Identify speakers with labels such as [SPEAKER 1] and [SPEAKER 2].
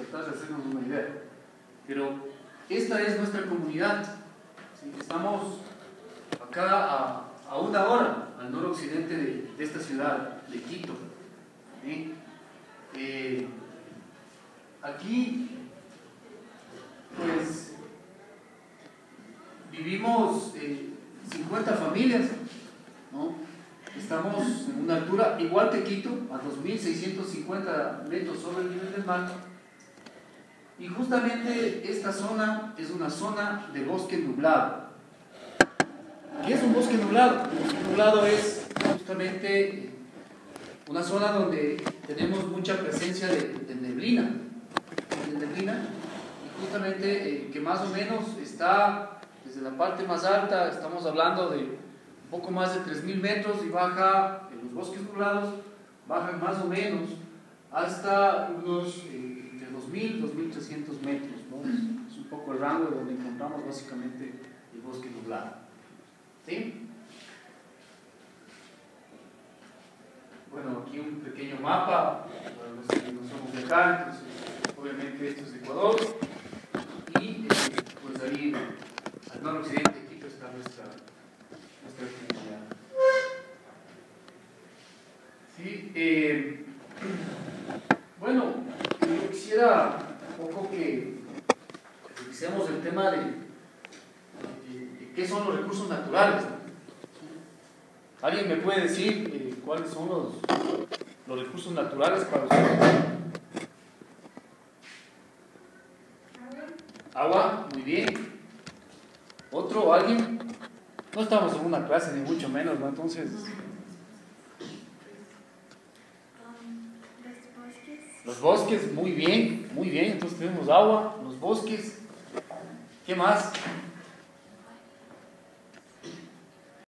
[SPEAKER 1] tratar de hacernos una idea. Pero esta es nuestra comunidad. ¿Sí? Estamos acá a una hora al noroccidente de esta ciudad, de Quito. ¿Sí? Aquí, pues, vivimos 50 familias, ¿no? Estamos en una altura igual que Quito, a 2.650 metros sobre el nivel del mar. Y justamente esta zona es una zona de bosque nublado. ¿Qué es un bosque nublado? Un bosque nublado es justamente una zona donde tenemos mucha presencia de neblina. Y justamente que más o menos está desde la parte más alta, estamos hablando de un poco más de 3.000 metros y baja, en los bosques nublados, bajan más o menos hasta unos entre 2.000 y 2.300 metros, ¿no? Es un poco el rango donde encontramos básicamente el bosque nublado. ¿Sí? Bueno, aquí un pequeño mapa para los que no somos de acá. Entonces, obviamente esto es Ecuador y pues ahí al noroccidente de Quito está nuestra comunidad. ¿Sí? Bueno, yo quisiera un poco que revisemos el tema de qué son los recursos naturales. ¿Alguien me puede decir cuáles son los recursos naturales para ustedes? Agua, muy bien. ¿Otro? ¿Alguien? No estamos en una clase, ni mucho menos, ¿no? Entonces... Los bosques, muy bien, muy bien. Entonces tenemos agua, los bosques. ¿Qué más?